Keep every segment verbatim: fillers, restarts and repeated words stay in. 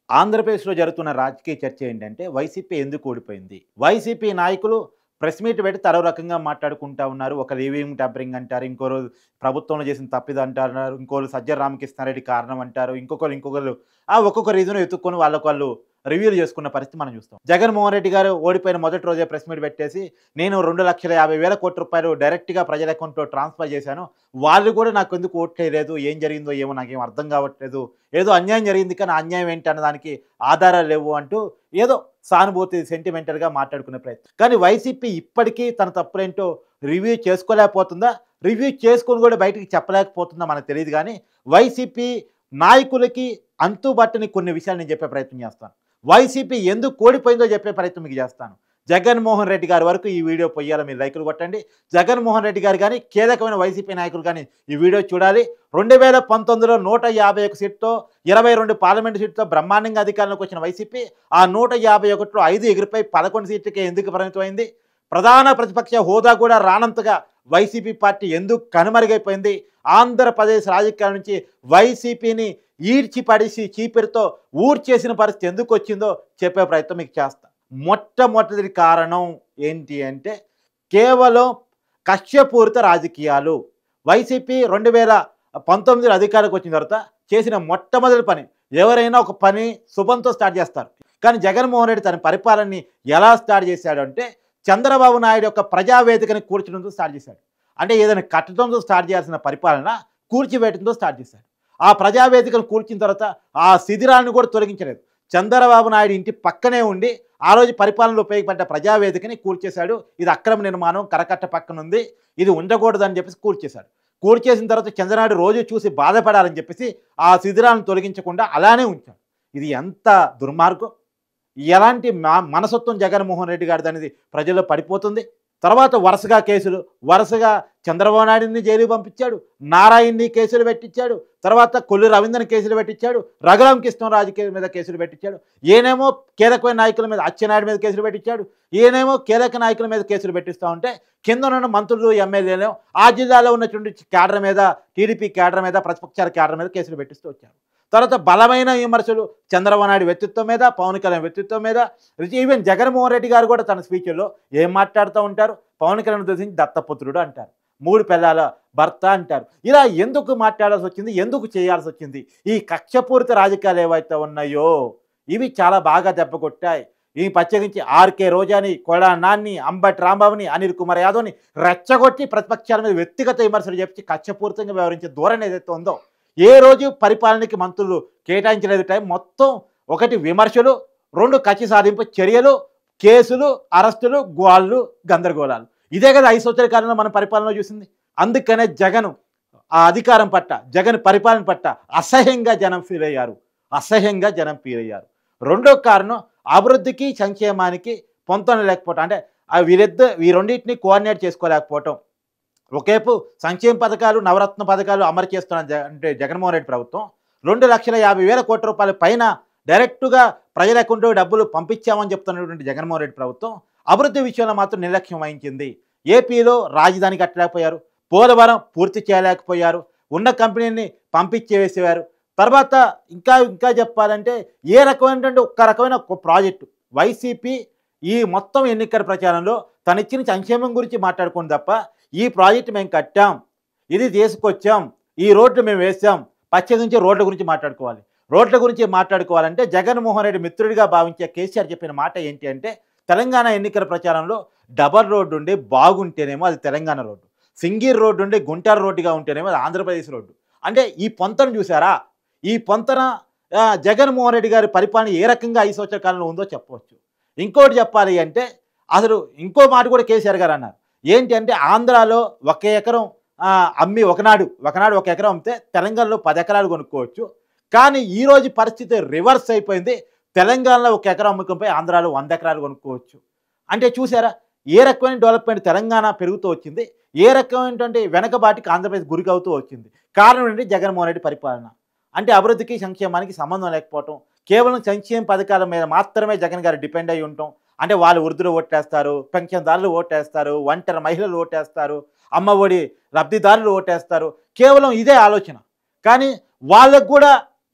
ఆంధ్రప్రదేశ్‌లో జరుగుతున్న రాజకీయ చర్చ ఏంటంటే వైసీపీ ఎందుకు ఓడిపోయింది? వైసీపీ నాయకులు ప్రెస్ మీట్ పెట్టి తరో రకంగా మాట్లాడుకుంటా ఉన్నారు. ఒకరు ఈవీఎం ట్యాంపరింగ్ అంటారు. ఇంకోరు ప్రభుత్వంలో చేసిన తప్పిదంటారు. ఇంకోళ్ళు సజ్జల రామకృష్ణారెడ్డి కారణం అంటారు. ఇంకొకరు ఇంకొకళ్ళు ఆ ఒక్కొక్క రీజన్ వెతుక్కొని వాళ్ళకి వాళ్ళు రివ్యూలు చేసుకున్న పరిస్థితి మనం చూస్తాం. జగన్మోహన్ రెడ్డి గారు ఓడిపోయిన మొదటి రోజే ప్రెస్ మీట్ పెట్టేసి నేను రెండు లక్షల యాభై వేల కోట్ల రూపాయలు డైరెక్ట్‌గా ప్రజల అకౌంట్‌లో ట్రాన్స్‌ఫర్ చేశాను. వాళ్ళు కూడా నాకెందుకు ఓట్లేయలేదు. ఏం జరిగిందో ఏమో నాకేం అర్థం కావట్లేదు. ఏదో అన్యాయం జరిగింది కానీ ఆ అన్యాయం ఏంటి అన్న దానికి ఆధారాలు లేవు అంటూ ఏదో సానుభూతి సెంటిమెంటల్‌గా మాట్లాడుకునే ప్రయత్నం. కానీ వైసీపీ ఇప్పటికీ తన తప్పులేంటో రివ్యూ చేసుకోలేకపోతుందా? రివ్యూ చేసుకొని కూడా బయటికి చెప్పలేకపోతుందా మనకు తెలీదు గానీ వైసీపీ నాయకులకి అంతుబట్టని కొన్ని విషయాలు నేను చెప్పే ప్రయత్నం చేస్తాను. వైసీపీ ఎందుకు ఓడిపోయిందో చెప్పే ప్రయత్నం మీకు చేస్తాను. జగన్మోహన్ రెడ్డి గారి వరకు ఈ వీడియో పొయ్యాల మీరు లైకులు కొట్టండి. జగన్మోహన్ రెడ్డి గారు కానీ కీలకమైన వైసీపీ నాయకులు కానీ ఈ వీడియో చూడాలి. రెండు వేల పంతొమ్మిదిలో నూట యాభై ఒక సీట్తో ఇరవై రెండు పార్లమెంటు సీట్తో బ్రహ్మాండంగా అధికారంలోకి వచ్చిన వైసీపీ ఆ నూట యాభై ఒకటిలో ఐదు ఎగిరిపోయి పదకొండు సీట్లకే ఎందుకు పరిమితమైంది? ప్రధాన ప్రతిపక్ష హోదా కూడా రానంతగా వైసీపీ పార్టీ ఎందుకు కనుమరుగైపోయింది? ఆంధ్రప్రదేశ్ రాజకీయాల నుంచి వైసీపీని ఈడ్చి పడేసి చీపిరితో ఊడ్చేసిన పరిస్థితి ఎందుకు వచ్చిందో చెప్పే ప్రయత్నం మీకు చేస్తా. మొట్టమొదటి కారణం ఏంటి అంటే కేవలం కక్షపూరిత రాజకీయాలు. వైసీపీ రెండు వేల పంతొమ్మిదిలో అధికారంలోకి వచ్చిన తర్వాత చేసిన మొట్టమొదటి పని ఎవరైనా ఒక పని శుభంతో స్టార్ట్ చేస్తారు. కానీ జగన్మోహన్ రెడ్డి తన పరిపాలనని ఎలా స్టార్ట్ చేశాడు అంటే చంద్రబాబు నాయుడు యొక్క ప్రజావేదికని కూర్చడంతో స్టార్ట్ చేశాడు. అంటే ఏదైనా కట్టడంతో స్టార్ట్ చేయాల్సిన పరిపాలన కూర్చివేయడంతో స్టార్ట్ చేశాడు. ఆ ప్రజావేదికను కూల్చిన తర్వాత ఆ శిథిరాలను కూడా తొలగించలేదు. చంద్రబాబు నాయుడు ఇంటి పక్కనే ఉండి ఆ రోజు పరిపాలనలో ఉపయోగపడ్డ ప్రజావేదికని కూల్చేశాడు. ఇది అక్రమ నిర్మాణం, కరకట్ట పక్కన ఉంది, ఇది ఉండకూడదని చెప్పేసి కూల్చేశాడు. కూల్చేసిన తర్వాత చంద్రనాయుడు రోజు చూసి బాధపడాలని చెప్పేసి ఆ శిథిరాలను తొలగించకుండా అలానే ఉంచాడు. ఇది ఎంత దుర్మార్గం! ఎలాంటి మనసత్వం జగన్మోహన్ రెడ్డి గారిది అనేది ప్రజల్లో పడిపోతుంది. తర్వాత వరుసగా కేసులు వరుసగా చంద్రబాబు నాయుడిని జైలుకి పంపించాడు, నారాయణని కేసులు పెట్టించాడు, తర్వాత కొల్లు రవీంద్రని కేసులు పెట్టించాడు, రఘురామ కృష్ణరాజు మీద కేసులు పెట్టించాడు, ఈయనేమో కీలకమైన నాయకుల మీద అచ్చెన్నాయుడు మీద కేసులు పెట్టించాడు, ఈయనేమో కీలక నాయకుల మీద కేసులు పెట్టిస్తూ ఉంటే కింద ఉన్న మంత్రులు ఎమ్మెల్యేలు ఆ జిల్లాలో ఉన్నటువంటి క్యాడర్ మీద టీడీపీ క్యాడర్ మీద ప్రతిపక్షాల క్యాడర్ మీద కేసులు పెట్టిస్తూ వచ్చారు. తర్వాత బలమైన విమర్శలు చంద్రబాబు నాయుడు వ్యక్తిత్వం మీద, పవన్ కళ్యాణ్ వ్యక్తిత్వం మీద, ఈవెన్ జగన్మోహన్ రెడ్డి గారు కూడా తన స్పీచ్ల్లో ఏం మాట్లాడుతూ ఉంటారు? పవన్ కళ్యాణ్ దూషించి దత్తపుత్రుడు అంటారు, మూడు పిల్లల భర్త అంటారు. ఇలా ఎందుకు మాట్లాడాల్సి వచ్చింది? ఎందుకు చేయాల్సి వచ్చింది? ఈ కక్షపూరిత రాజకీయాలు ఏవైతే ఉన్నాయో ఇవి చాలా బాగా దెబ్బ కొట్టాయి. ఈ ప్రత్యేకించి ఆర్కే రోజాని, కొడా నాన్ని, అంబటి రాంబాబుని, అనిల్ కుమార్ యాదవ్ని రెచ్చగొట్టి ప్రతిపక్షాల మీద వ్యక్తిగత విమర్శలు చెప్పి కక్షపూరితంగా వ్యవహరించే ధోరణి ఏదైతే ఉందో, ఏ రోజు పరిపాలనకి మంత్రులు కేటాయించలేదు టైం. మొత్తం ఒకటి విమర్శలు, రెండు కక్ష సాధింపు చర్యలు, కేసులు, అరెస్టులు, గోళ్ళు, గందరగోళాలు. ఇదే కదా ఐదు సంవత్సరాల కాలంలో మన పరిపాలనలో చూసింది. అందుకనే జగన్ ఆ అధికారం పట్ల, జగన్ పరిపాలన పట్ల అసహ్యంగా జనం ఫీల్ అయ్యారు అసహ్యంగా జనం ఫీల్ అయ్యారు రెండో కారణం అభివృద్ధికి సంక్షేమానికి పొంతన లేకపోవటం. అంటే వీరిద్దరు ఈ రెండింటిని కోఆర్డినేట్ చేసుకోలేకపోవటం. ఒకేపు సంక్షేమ పథకాలు, నవరత్న పథకాలు అమలు చేస్తున్న అంటే జగన్మోహన్ రెడ్డి ప్రభుత్వం రెండు లక్షల యాభై వేల కోట్ల రూపాయల పైన డైరెక్టుగా ప్రజల అకౌంట్లో డబ్బులు పంపించామని చెప్తున్నటువంటి జగన్మోహన్ రెడ్డి ప్రభుత్వం అభివృద్ధి విషయంలో మాత్రం నిర్లక్ష్యం వహించింది. ఏపీలో రాజధాని కట్టలేకపోయారు, పోలవరం పూర్తి చేయలేకపోయారు, ఉన్న కంపెనీని పంపించేసేవారు. తర్వాత ఇంకా ఇంకా చెప్పాలంటే ఏ రకమైనటువంటి ఒక్క రకమైన ఒక ప్రాజెక్టు వైసీపీ ఈ మొత్తం ఎన్నికల ప్రచారంలో తనిచ్చిన సంక్షేమం గురించి మాట్లాడుకోండి తప్ప ఈ ప్రాజెక్టు మేము కట్టాం, ఇది తీసుకొచ్చాం, ఈ రోడ్లు మేము వేసాం, ప్రత్యేకించి రోడ్ల గురించి మాట్లాడుకోవాలి. రోడ్ల గురించి మాట్లాడుకోవాలంటే జగన్మోహన్ రెడ్డి మిత్రుడిగా భావించే కేసీఆర్ చెప్పిన మాట ఏంటి అంటే తెలంగాణ ఎన్నికల ప్రచారంలో డబల్ రోడ్డు ఉండి బాగుంటేనేమో అది తెలంగాణ రోడ్డు, సింగిల్ రోడ్డు ఉండి గుంటారు రోడ్డుగా ఉంటేనేమో అది ఆంధ్రప్రదేశ్ రోడ్డు. అంటే ఈ పొంతను చూసారా? ఈ పొంతన జగన్మోహన్ రెడ్డి గారి పరిపాలన ఏ రకంగా ఐదు సంవత్సరాల కాలంలో ఉందో చెప్పవచ్చు. ఇంకోటి చెప్పాలి అంటే అసలు ఇంకో మాట కూడా కేసీఆర్ గారు అన్నారు. ఏంటి అంటే ఆంధ్రాలో ఒక ఎకరం అమ్మి ఒకనాడు ఒకనాడు ఒక ఎకరం అమ్మితే తెలంగాణలో పది ఎకరాలు కొనుక్కోవచ్చు. కానీ ఈరోజు పరిస్థితి రివర్స్ అయిపోయింది. తెలంగాణలో ఒక ఎకరం అమ్ముకుంపై ఆంధ్రాలో వంద ఎకరాలు కొనుక్కోవచ్చు. అంటే చూసారా ఏ రకమైన డెవలప్మెంట్ తెలంగాణ పెరుగుతూ వచ్చింది, ఏ రకమైనటువంటి వెనకబాటికి ఆంధ్రప్రదేశ్ గురికవుతూ వచ్చింది. కారణం ఏంటి? జగన్మోహన్ రెడ్డి పరిపాలన. అంటే అభివృద్ధికి సంక్షేమానికి సంబంధం లేకపోవటం, కేవలం సంక్షేమ పథకాల మీద మాత్రమే జగన్ గారు డిపెండ్ అయి ఉంటాం. అంటే వాళ్ళు వృద్ధులు ఓటేస్తారు, పెన్షన్దారులు ఓటేస్తారు, ఒంటరి మహిళలు ఓటేస్తారు, అమ్మఒడి లబ్ధిదారులు ఓటేస్తారు. కేవలం ఇదే ఆలోచన. కానీ వాళ్ళకు కూడా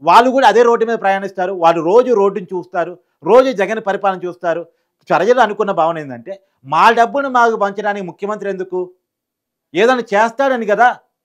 వాళ్ళు కూడా అదే రోడ్డు మీద ప్రయాణిస్తారు. వాళ్ళు రోజు రోడ్డుని చూస్తారు. రోజు జగన్ పరిపాలన చూస్తారు. ప్రజలు అనుకున్న భావన ఏందంటే, మా డబ్బును మాకు పంచడానికి ముఖ్యమంత్రి ఎందుకు? ఏదైనా చేస్తాడని కదా!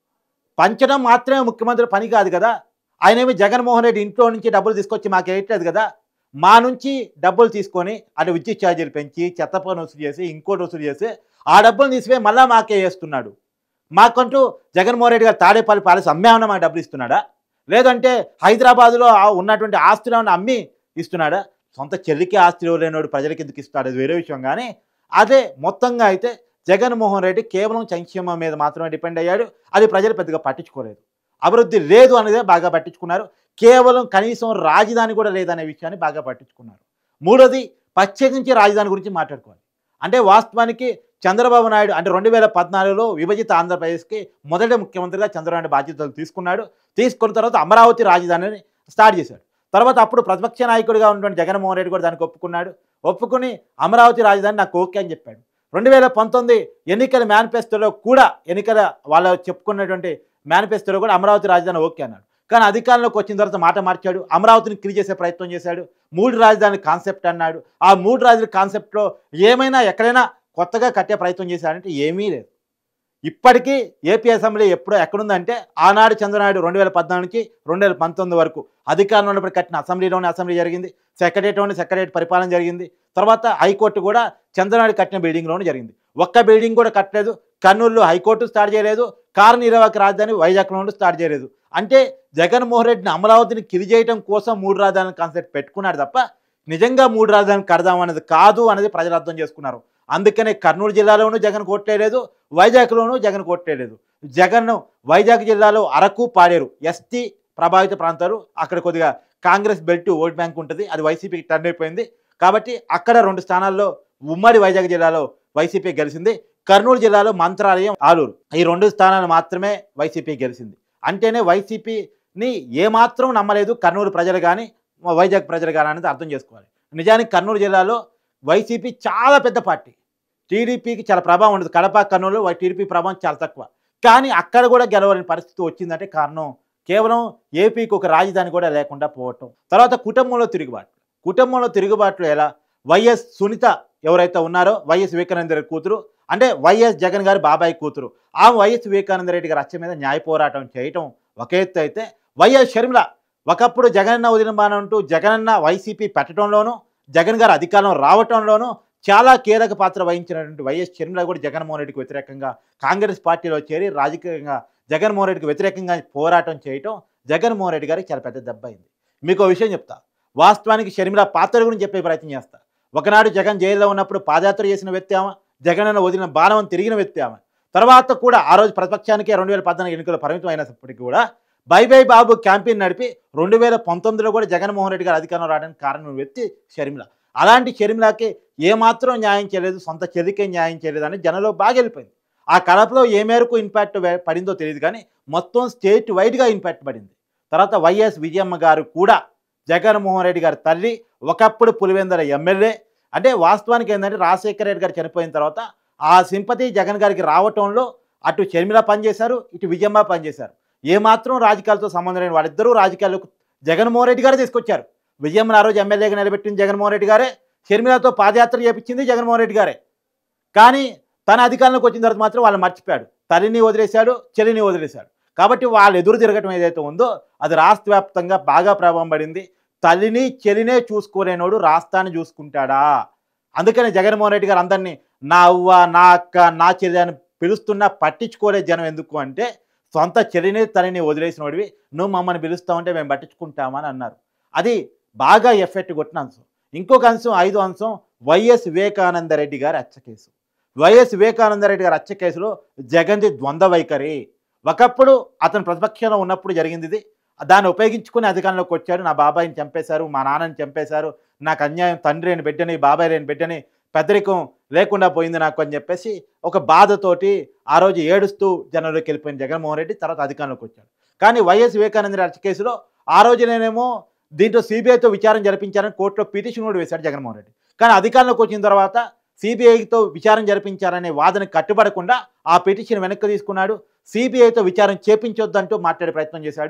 పంచడం మాత్రమే ముఖ్యమంత్రి పని కాదు కదా! ఆయనేమి జగన్మోహన్ రెడ్డి ఇంట్లో నుంచి డబ్బులు తీసుకొచ్చి మాకేయట్లేదు కదా! మా నుంచి డబ్బులు తీసుకొని అటు విద్యుత్ ఛార్జీలు పెంచి, చెత్త పన్ను వసూలు చేసి, ఇంకోటి వసూలు చేసి, ఆ డబ్బులు తీసిపోయి మళ్ళా మాకే ఏస్తున్నాడు. మాకంటూ జగన్మోహన్ రెడ్డి గారు తాడేపల్లి ప్యాలెస్ అమ్మేమన్నా మాకు డబ్బులు ఇస్తున్నాడా? లేదంటే హైదరాబాద్‌లో ఉన్నటువంటి ఆస్తులేమన్నా అమ్మి ఇస్తున్నాడా? సొంత చెల్లికి ఆస్తులు లేనోడు ప్రజలకి ఎందుకు ఇస్తాడు? అది వేరే విషయం గానీ, అదే మొత్తంగా అయితే జగన్మోహన్ రెడ్డి కేవలం సంక్షేమం మీద మాత్రమే డిపెండ్ అయ్యాడు. అది ప్రజలు పెద్దగా పట్టించుకోలేదు. అభివృద్ధి లేదు అనేదే బాగా పట్టించుకున్నారు. కేవలం కనీసం రాజధాని కూడా లేదనే విషయాన్ని బాగా పట్టించుకున్నారు. మూడోది ప్రత్యేకించి రాజధాని గురించి మాట్లాడుకోవాలి. అంటే వాస్తవానికి చంద్రబాబు నాయుడు అంటే రెండు వేల పద్నాలుగులో విభజిత ఆంధ్రప్రదేశ్‌కి మొదటి ముఖ్యమంత్రిగా చంద్రబాబు నాయుడు బాధ్యతలు తీసుకున్నాడు. తీసుకున్న తర్వాత అమరావతి రాజధానిని స్టార్ట్ చేశాడు. తర్వాత అప్పుడు ప్రతిపక్ష నాయకుడిగా ఉన్నటువంటి జగన్మోహన్ రెడ్డి కూడా దానికి ఒప్పుకున్నాడు. ఒప్పుకుని అమరావతి రాజధాని నాకు ఓకే అని చెప్పాడు. రెండు వేల పంతొమ్మిది ఎన్నికల మేనిఫెస్టోలో కూడా ఎన్నికల వాళ్ళు చెప్పుకున్నటువంటి మేనిఫెస్టోలో కూడా అమరావతి రాజధాని ఓకే అన్నాడు. కానీ అధికారంలోకి వచ్చిన తర్వాత మాట మార్చాడు. అమరావతిని క్లియర్ చేసే ప్రయత్నం చేశాడు. మూడు రాజధాని కాన్సెప్ట్ అన్నాడు. ఆ మూడు రాజధాని కాన్సెప్ట్‌లో ఏమైనా ఎక్కడైనా కొత్తగా కట్టే ప్రయత్నం చేశాడంటే ఏమీ లేదు. ఇప్పటికీ ఏపీ అసెంబ్లీ ఎప్పుడో ఎక్కడుందంటే ఆనాడు చంద్రనాయుడు రెండు వేల పద్నాలుగు నుంచి రెండు వేల పంతొమ్మిది వరకు అధికారంలో ఉన్నప్పుడు కట్టిన అసెంబ్లీలోనే అసెంబ్లీ జరిగింది. సెక్రటేరియట్‌లోనే సెక్రటేరియట్ పరిపాలన జరిగింది. తర్వాత హైకోర్టు కూడా చంద్రనాయుడు కట్టిన బిల్డింగ్‌లోనే జరిగింది. ఒక్క బిల్డింగ్ కూడా కట్టలేదు. కర్నూలులో హైకోర్టు స్టార్ట్ చేయలేదు. కార్యనిర్వాహక రాజధాని వైజాగ్‌లోనూ స్టార్ట్ చేయలేదు. అంటే జగన్మోహన్ రెడ్డిని అమరావతిని కిలి చేయడం కోసం మూడు రాజధానుల కాన్సెప్ట్ పెట్టుకున్నాడు తప్ప నిజంగా మూడు రాజధానులు కడదాం అనేది కాదు అనేది ప్రజలు అర్థం చేసుకున్నారు. అందుకనే కర్నూలు జిల్లాలోనూ జగన్ కోట్లేదు, వైజాగ్‌లోనూ జగన్ కోట్లేదు. జగన్ వైజాగ్ జిల్లాలో అరకు, పాడేరు ఎస్టీ ప్రభావిత ప్రాంతాలు, అక్కడ కొద్దిగా కాంగ్రెస్ బెల్ట్ ఓట్ బ్యాంక్ ఉంటుంది. అది వైసీపీకి టర్న్ అయిపోయింది. కాబట్టి అక్కడ రెండు స్థానాల్లో ఉమ్మడి వైజాగ్ జిల్లాలో వైసీపీ గెలిచింది. కర్నూలు జిల్లాలో మంత్రాలయం, ఆలూరు ఈ రెండు స్థానాలు మాత్రమే వైసీపీ గెలిచింది. అంటేనే వైసీపీని ఏమాత్రం నమ్మలేదు కర్నూలు ప్రజలు కానీ వైజాగ్ ప్రజలు కానీ అనేది అర్థం చేసుకోవాలి. నిజానికి కర్నూలు జిల్లాలో వైసీపీ చాలా పెద్ద పార్టీ. టీడీపీకి చాలా ప్రభావం ఉండదు. కడప, కర్నూలు టీడీపీ ప్రభావం చాలా తక్కువ. కానీ అక్కడ కూడా గెలవలేని పరిస్థితి వచ్చిందంటే కారణం కేవలం ఏపీకి ఒక రాజధాని కూడా లేకుండా పోవటం. తర్వాత కుటుంబంలో తిరుగుబాటు. కుటుంబంలో తిరుగుబాట్లు ఎలా? వైఎస్ సునీత ఎవరైతే ఉన్నారో వైఎస్ వివేకానంద రెడ్డి కూతురు, అంటే వైఎస్ జగన్ గారి బాబాయ్ కూతురు, ఆ వైఎస్ వివేకానంద రెడ్డి గారి హత్య మీద న్యాయ పోరాటం చేయటం ఒక ఎత్తు అయితే, వైఎస్ షర్మిల ఒకప్పుడు జగనన్న వదిలిమానం అంటూ జగనన్న వైసీపీ పెట్టడంలోనూ జగన్ గారు అధికారం రావటంలోనూ చాలా కీలక పాత్ర వహించినటువంటి వైఎస్ షర్మిల కూడా జగన్మోహన్ రెడ్డికి వ్యతిరేకంగా కాంగ్రెస్ పార్టీలో చేరి రాజకీయంగా జగన్మోహన్ రెడ్డికి వ్యతిరేకంగా పోరాటం చేయటం జగన్మోహన్ రెడ్డి గారికి చాలా పెద్ద దెబ్బ అయింది. మీకు ఒక విషయం చెప్తా. వాస్తవానికి షర్మిల పాత్ర గురించి చెప్పే ప్రయత్నం చేస్తా. ఒకనాడు జగన్ జైల్లో ఉన్నప్పుడు పాదయాత్ర చేసిన వ్యక్తి ఆమె, జగనన్న వదిలిన బాణం తిరిగిన వ్యక్తి ఆమె. తర్వాత కూడా ఆ రోజు ప్రతిపక్షానికి రెండు వేల పద్నాలుగు ఎన్నికలు పరిమితం అయినప్పటికీ కూడా బై బై బాబు క్యాంపెయిన్ నడిపి రెండు వేల పంతొమ్మిదిలో కూడా జగన్మోహన్ రెడ్డి గారు అధికారం రావడానికి కారణం వ్యక్తి షర్మిల. అలాంటి షర్మిలకి ఏమాత్రం న్యాయం చేయలేదు, సొంత చెల్లికే న్యాయం చేయలేదు అని జనంలో బాగా వెళ్ళిపోయింది. ఆ కడపలో ఏ మేరకు ఇంపాక్ట్ పడిందో తెలియదు కానీ మొత్తం స్టేట్ వైడ్గా ఇంపాక్ట్ పడింది. తర్వాత వైఎస్ విజయమ్మ గారు కూడా జగన్మోహన్ రెడ్డి గారి తల్లి, ఒకప్పుడు పులివెందుల ఎమ్మెల్యే. అంటే వాస్తవానికి ఏంటంటే రాజశేఖర రెడ్డి గారు చనిపోయిన తర్వాత ఆ సింపతి జగన్ గారికి రావటంలో అటు షర్మిల పనిచేశారు, ఇటు విజయమ్మ పనిచేశారు. ఏమాత్రం రాజకీయాలతో సంబంధం లేని వాళ్ళిద్దరూ రాజకీయాలకు జగన్మోహన్ రెడ్డి గారే తీసుకొచ్చారు. విజయమ్మను ఆ రోజు ఎమ్మెల్యేగా నిలబెట్టింది జగన్మోహన్ రెడ్డి గారే, షర్మిలతో పాదయాత్ర చేపించింది జగన్మోహన్ రెడ్డి గారే. కానీ తన అధికారంలోకి వచ్చిన తర్వాత మాత్రం వాళ్ళు మర్చిపోయాడు. తల్లిని వదిలేశాడు, చెల్లిని వదిలేశాడు. కాబట్టి వాళ్ళు ఎదురు తిరగటం ఏదైతే ఉందో అది రాష్ట్ర వ్యాప్తంగా బాగా ప్రభావం పడింది. తల్లిని చెల్లినే చూసుకోలేనోడు రాష్ట్రాన్ని చూసుకుంటాడా? అందుకని జగన్మోహన్ రెడ్డి గారు అందరినీ నా అవ్వ, నా అక్క, నా చెల్లి అని పిలుస్తున్నా పట్టించుకోలే జనం. ఎందుకు అంటే సొంత చెల్లిని తల్లిని వదిలేసినోడివి నువ్వు మమ్మల్ని పిలుస్తామంటే మేము పట్టించుకుంటామని అన్నారు. అది బాగా ఎఫెక్ట్ కొట్టిన అంశం. ఇంకొక అంశం, ఐదో అంశం, వైఎస్ వివేకానంద రెడ్డి గారి హత్య కేసు. వైఎస్ వివేకానంద రెడ్డి గారి హత్య కేసులో జగన్ది ద్వంద్వ వైఖరి. ఒకప్పుడు అతను ప్రతిపక్షంలో ఉన్నప్పుడు జరిగింది ఇది. దాన్ని ఉపయోగించుకుని అధికారంలోకి వచ్చాడు. నా బాబాయిని చంపేశారు, మా నాన్నని చంపేశారు, నాకు అన్యాయం, తండ్రి అని బిడ్డని, బాబాయ్ లేని బిడ్డని, పెద్దరికం లేకుండా పోయింది నాకు అని చెప్పేసి ఒక బాధతోటి ఆ రోజు ఏడుస్తూ జనంలోకి వెళ్ళిపోయిన జగన్మోహన్ రెడ్డి తర్వాత అధికారంలోకి వచ్చాడు. కానీ వైఎస్ వివేకానంద హత్య కేసులో ఆ రోజునేమో దీంట్లో సిబిఐతో విచారణ జరిపించారని కోర్టులో పిటిషన్ కూడా వేశాడు జగన్మోహన్ రెడ్డి. కానీ అధికారంలోకి వచ్చిన తర్వాత సిబిఐతో విచారణ జరిపించారనే వాదనకు కట్టుబడకుండా ఆ పిటిషన్ వెనక్కి తీసుకున్నాడు. సిబిఐతో విచారణ చేపించొద్దంటూ మాట్లాడే ప్రయత్నం చేశాడు.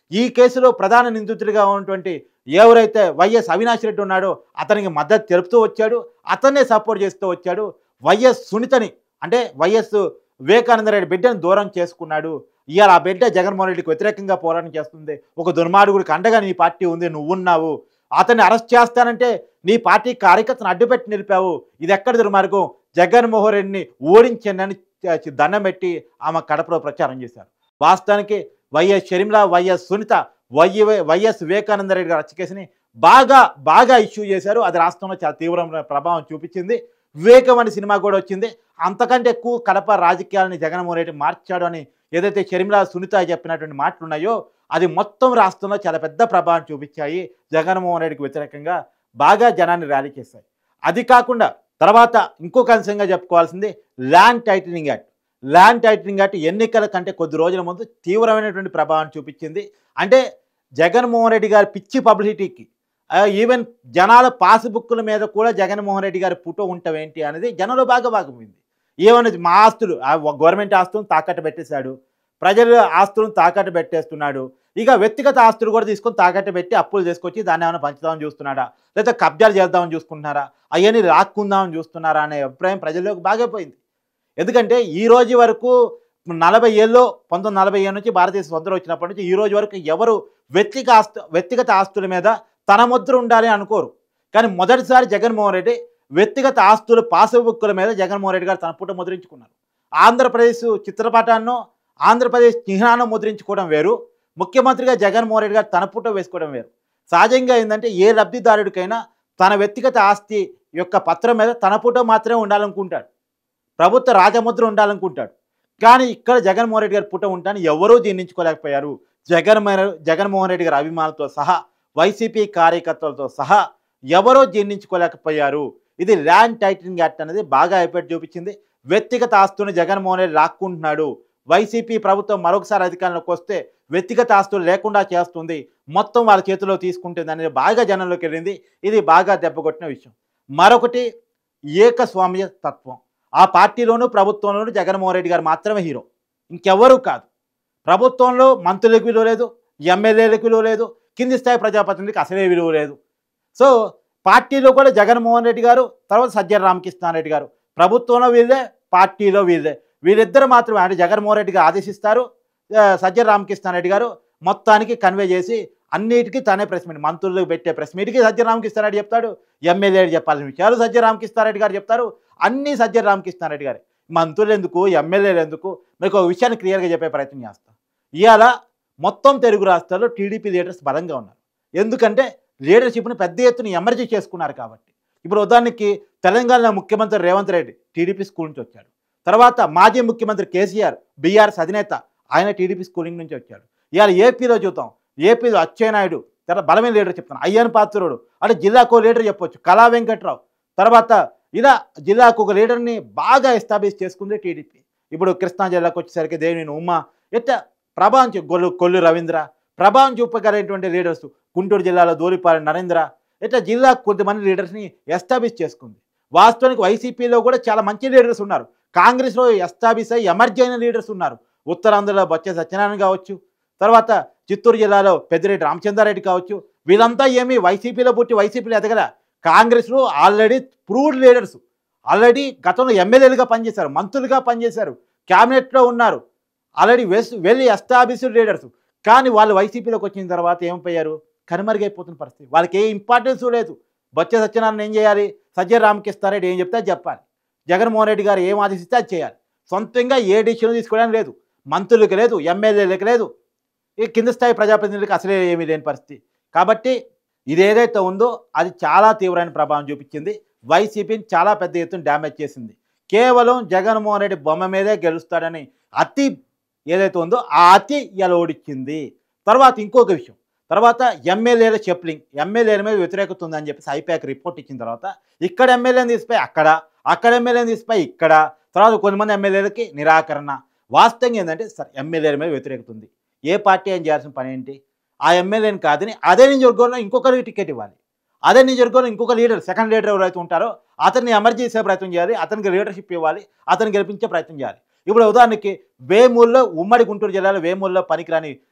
ఈ కేసులో ప్రధాన నిందితుడిగా ఉన్నటువంటి ఎవరైతే వైఎస్ అవినాష్ రెడ్డి ఉన్నాడో అతనికి మద్దతు తెలుపుతూ వచ్చాడు, అతన్నే సపోర్ట్ చేస్తూ వచ్చాడు. వైఎస్ సునీతని అంటే వైఎస్ వివేకానంద రెడ్డి బిడ్డను దూరం చేసుకున్నాడు. ఇవాళ ఆ బిడ్డ జగన్మోహన్ రెడ్డికి వ్యతిరేకంగా పోరాటం చేస్తుంది. ఒక దుర్మార్గుడికి అండగా నీ పార్టీ ఉంది, నువ్వున్నావు. అతన్ని అరెస్ట్ చేస్తానంటే నీ పార్టీ కార్యకర్తను అడ్డుపెట్టి నిలిపావు. ఇది ఎక్కడ దుర్మార్గం? జగన్మోహన్ రెడ్డిని ఓడించండి దండం పెట్టి ఆమె కడపలో ప్రచారం చేశారు. వాస్తవానికి YS Sharmila, YS Sunitha, Y YS Vivekananda Reddy గారు హత్య బాగా బాగా ఇష్యూ చేశారు. అది రాష్ట్రంలో చాలా తీవ్రమైన ప్రభావం చూపించింది. వివేకం అనే సినిమా కూడా వచ్చింది. అంతకంటే ఎక్కువ కడప రాజకీయాలని జగన్మోహన్ రెడ్డి మార్చాడు అని ఏదైతే షర్మిల, సునీత చెప్పినటువంటి మాటలు ఉన్నాయో అది మొత్తం రాష్ట్రంలో చాలా పెద్ద ప్రభావం చూపించాయి. జగన్మోహన్ రెడ్డికి వ్యతిరేకంగా బాగా జనాన్ని ర్యాలీ చేశాయి. అది కాకుండా తర్వాత ఇంకొక అంశంగా చెప్పుకోవాల్సింది land titling act. Land titling act ఎన్నికల కంటే కొద్ది రోజుల ముందు తీవ్రమైనటువంటి ప్రభావం చూపించింది. అంటే జగన్మోహన్ రెడ్డి గారి పిచ్చి పబ్లిసిటీకి ఈవెన్ జనాల పాస్బుక్ల మీద కూడా జగన్మోహన్ రెడ్డి గారి ఫోటో ఉండటం ఏంటి అనేది జనంలో బాగా భాగమైంది. ఏమన్నది మా ఆస్తులు గవర్నమెంట్ ఆస్తులను తాకట్టు పెట్టేశాడు, ప్రజల ఆస్తులను తాకట్టు పెట్టేస్తున్నాడు. ఇక వ్యక్తిగత ఆస్తులు కూడా తీసుకొని తాకట్టు పెట్టి అప్పులు తీసుకొచ్చి దాన్ని ఏమైనా పంచుదామని చూస్తున్నాడా, లేదా కబ్జాలు చేద్దామని చూసుకుంటున్నారా, అవన్నీ రాక్కుందామని చూస్తున్నారా అనే అభిప్రాయం ప్రజల్లోకి బాగైపోయింది. ఎందుకంటే ఈ రోజు వరకు నలభై ఏళ్ళలో పంతొమ్మిది నలభై ఏళ్ళ నుంచి భారతదేశ స్వతంత్రం వచ్చినప్పటి నుంచి ఈ రోజు వరకు ఎవరు వ్యక్తిగత ఆస్తు వ్యక్తిగత ఆస్తుల మీద తన ముద్ర ఉండాలి అనుకోరు. కానీ మొదటిసారి జగన్మోహన్ రెడ్డి వ్యక్తిగత ఆస్తులు పాస్బుక్ల మీద జగన్మోహన్ రెడ్డి గారు తన పుట్ట ముద్రించుకున్నారు. ఆంధ్రప్రదేశ్ చిత్రపటాన్ని, ఆంధ్రప్రదేశ్ చిహ్నాన్ని ముద్రించుకోవడం వేరు, ముఖ్యమంత్రిగా జగన్మోహన్ రెడ్డి గారు తన పుట్ట వేసుకోవడం వేరు. సహజంగా ఏంటంటే ఏ లబ్ధిదారుడికైనా తన వ్యక్తిగత ఆస్తి యొక్క పత్రం మీద తన పుట్ట మాత్రమే ఉండాలనుకుంటాడు, ప్రభుత్వ రాజముద్ర ఉండాలనుకుంటాడు. కానీ ఇక్కడ జగన్మోహన్ రెడ్డి గారి పుట్ట ఉంటాను ఎవరూ జీర్ణించుకోలేకపోయారు. జగన్ జగన్మోహన్ రెడ్డి గారి అభిమానులతో సహా, వైసీపీ కార్యకర్తలతో సహా ఎవరో జీర్ణించుకోలేకపోయారు. ఇది ల్యాండ్ టైటిలింగ్ యాక్ట్ అనేది బాగా ఎఫెక్ట్ చూపించింది. వ్యక్తిగత ఆస్తులను జగన్మోహన్ రెడ్డి లాక్కుంటున్నాడు. వైసీపీ ప్రభుత్వం మరొకసారి అధికారంలోకి వస్తే వ్యక్తిగత ఆస్తులు లేకుండా చేస్తుంది, మొత్తం వాళ్ళ చేతిలో తీసుకుంటుంది అనేది బాగా జనంలోకి వెళ్ళింది. ఇది బాగా దెబ్బకొట్టిన విషయం. మరొకటి ఏకస్వామ్య తత్వం. ఆ పార్టీలోనూ ప్రభుత్వంలోనూ జగన్మోహన్ రెడ్డి గారు మాత్రమే హీరో, ఇంకెవరూ కాదు. ప్రభుత్వంలో మంత్రులకు విలువ లేదు, ఎమ్మెల్యేలకు విలువ లేదు, కింది స్థాయి ప్రజాప్రతినిధికి అసలే విలువ లేదు. సో పార్టీలో కూడా జగన్మోహన్ రెడ్డి గారు, తర్వాత సజ్జల రామకృష్ణారెడ్డి గారు, ప్రభుత్వంలో వీళ్ళే, పార్టీలో వీళ్ళే. వీళ్ళిద్దరు మాత్రమే అంటే జగన్మోహన్ రెడ్డి గారు ఆదేశిస్తారు, సజ్జల రామకృష్ణారెడ్డి గారు మొత్తానికి కన్వే చేసి అన్నిటికీ తనే ప్రెస్ మీట్, మంత్రులకు పెట్టే ప్రెస్ మీట్కి సజ్జల రామకృష్ణారెడ్డి చెప్తాడు, ఎమ్మెల్యేలు చెప్పాల్సిన విషయాలు సజ్జల రామకృష్ణారెడ్డి గారు చెప్తారు, అన్నీ సజ్జల రామకృష్ణారెడ్డి గారు. మంత్రులు ఎందుకు, ఎమ్మెల్యేలు ఎందుకు, మీకు ఒక విషయాన్ని క్లియర్గా చెప్పే ప్రయత్నం చేస్తాం. ఇవాళ మొత్తం తెలుగు రాష్ట్రాల్లో టీడీపీ లీడర్స్ బలంగా ఉన్నారు. ఎందుకంటే లీడర్షిప్ని పెద్ద ఎత్తున ఎమర్జీ చేసుకున్నారు కాబట్టి. ఇప్పుడు ఉదాహరణకి తెలంగాణ ముఖ్యమంత్రి రేవంత్ రెడ్డి టీడీపీ స్కూల్ నుంచి వచ్చాడు. తర్వాత మాజీ ముఖ్యమంత్రి కేసీఆర్ బీఆర్ఎస్ అధినేత, ఆయన టీడీపీ స్కూలింగ్ నుంచి వచ్చాడు. ఇవాళ ఏపీలో చూద్దాం, ఏపీలో అచ్చెన్నాయుడు తర్వాత బలమైన లీడర్ చెప్తాను, అయ్యన్ పాత్రుడు అంటే జిల్లాకు లీడర్ చెప్పొచ్చు, కళా వెంకట్రావు. తర్వాత ఇలా జిల్లాకు ఒక లీడర్ని బాగా ఎస్టాబ్లిష్ చేసుకుంది టీడీపీ. ఇప్పుడు కృష్ణా జిల్లాకు వచ్చేసరికి దేవినేని ఉమా, ఇట్లా ప్రభావం చూ గొల్లు కొల్లు రవీంద్ర, ప్రభావం చూపగలిగినటువంటి లీడర్స్. గుంటూరు జిల్లాలో దూలిపాలి నరేంద్ర, ఇట్లా జిల్లాకు కొంతమంది లీడర్స్ని ఎస్టాబ్లిష్ చేసుకుంది. వాస్తవానికి వైసీపీలో కూడా చాలా మంచి లీడర్స్ ఉన్నారు, కాంగ్రెస్లో ఎస్టాబ్లిష్ అయ్యి ఎమర్జీ అయిన లీడర్స్ ఉన్నారు. ఉత్తరాంధ్రలో బొత్స సత్యనారాయణ కావచ్చు, తర్వాత చిత్తూరు జిల్లాలో పెద్దిరెడ్డి రామచంద్రారెడ్డి కావచ్చు. వీళ్ళంతా ఏమి వైసీపీలో పుట్టి వైసీపీలో ఎదగల, కాంగ్రెస్లో ఆల్రెడీ ప్రూవ్డ్ లీడర్స్, ఆల్రెడీ గతంలో ఎమ్మెల్యేలుగా పనిచేశారు, మంత్రులుగా పనిచేశారు, క్యాబినెట్లో ఉన్నారు, already was well established leaders. కానీ వాళ్ళు వైసీపీలోకి వచ్చిన తర్వాత ఏమైపోయారు, కనుమరుగైపోతున్న పరిస్థితి. వాళ్ళకి ఏ ఇంపార్టెన్స్ లేదు. బొత్స సత్యనారాయణ ఏం చేయాలి, సజ్జల రామకృష్ణారెడ్డి ఏం చెప్తే అది చెప్పాలి, జగన్మోహన్ రెడ్డి గారు ఏం ఆదేశిస్తే అది చేయాలి. సొంతంగా ఏ డిసిషన్ తీసుకోవడానికి లేదు, మంత్రులకు లేదు, ఎమ్మెల్యేలకు లేదు, ఈ కింద స్థాయి ప్రజాప్రతినిధులకు అసలే ఏమీ లేని పరిస్థితి. కాబట్టి ఇది ఏదైతే ఉందో అది చాలా తీవ్రమైన ప్రభావం చూపించింది, వైసీపీని చాలా పెద్ద ఎత్తున డ్యామేజ్ చేసింది. కేవలం జగన్మోహన్ రెడ్డి బొమ్మ మీదే గెలుస్తాడని అతి ఏదైతే ఉందో ఆ అతి ఇలా ఓడిచ్చింది. తర్వాత ఇంకొక విషయం, తర్వాత ఎమ్మెల్యేల షెప్లింగ్, ఎమ్మెల్యేల మీద వ్యతిరేకత ఉందని చెప్పేసి ఐపాక్ రిపోర్ట్ ఇచ్చిన తర్వాత ఇక్కడ ఎమ్మెల్యేని తీసిపోయి అక్కడ, అక్కడ ఎమ్మెల్యేని తీసిపోయి ఇక్కడ, తర్వాత కొంతమంది ఎమ్మెల్యేలకి నిరాకరణ. వాస్తవంగా ఏంటంటే సార్ ఎమ్మెల్యేల మీద వ్యతిరేకత ఉంది, ఏ పార్టీ ఏం చేయాల్సిన పని ఏంటి, ఆ ఎమ్మెల్యేని కాదని అదే నియోజకవర్గంలో ఇంకొకరికి టికెట్ ఇవ్వాలి, అదే నియోజకవర్గంలో ఇంకొక లీడర్ సెకండ్ లీడర్ ఎవరైతే ఉంటారో అతన్ని ఎమర్జీ చేసే ప్రయత్నం చేయాలి, అతనికి లీడర్షిప్ ఇవ్వాలి, అతన్ని గెలిపించే ప్రయత్నం చేయాలి. ఇప్పుడు ఉదాహరణకి వేమూరులో, ఉమ్మడి గుంటూరు జిల్లాలో వేమూరులో పనికిరాని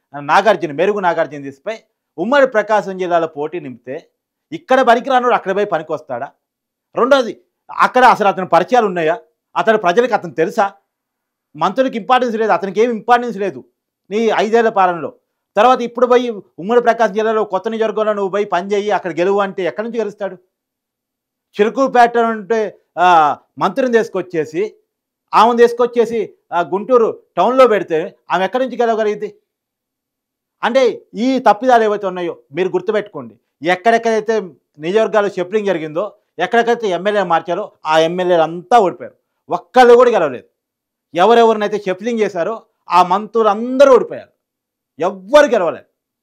నాగార్జున మెరుగు నాగార్జున తీసుకుపోయి ఉమ్మడి ప్రకాశం జిల్లాలో పోటీ నింపితే ఇక్కడ పనికిరానోడు అక్కడ పోయి పనికి వస్తాడా? రెండోది అక్కడ అసలు అతని పరిచయాలు ఉన్నాయా? అతని ప్రజలకు అతను తెలుసా? మంత్రులకు ఇంపార్టెన్స్ లేదు, అతనికి ఏమి ఇంపార్టెన్స్ లేదు నీ ఐదేళ్ల పాలనలో. తర్వాత ఇప్పుడు పోయి ఉమ్మడి ప్రకాశం జిల్లాలో కొత్త నియోజకవర్గంలో నువ్వు పోయి పని చేయి అక్కడ గెలువు అంటే ఎక్కడి నుంచి గెలుస్తాడు? చిరుకుపేట అంటే మంత్రిని తీసుకొచ్చేసి ఆమెను తీసుకొచ్చేసి గుంటూరు టౌన్లో పెడితే ఆమె ఎక్కడి నుంచి గెలవగలిగింది? అంటే ఈ తప్పిదాలు ఏవైతే ఉన్నాయో మీరు గుర్తుపెట్టుకోండి. ఎక్కడెక్కడైతే నియోజకవర్గాలు షెఫ్లింగ్ జరిగిందో, ఎక్కడెక్కడైతే ఎమ్మెల్యే మార్చారో ఆ ఎమ్మెల్యేలు అంతా ఓడిపోయారు. ఒక్కళ్ళు కూడా గెలవలేదు. ఎవరెవరినైతే షెఫ్లింగ్ చేశారో ఆ మంత్రులు అందరూ ఓడిపోయారు, ఎవ్వరు గెలవలేదు.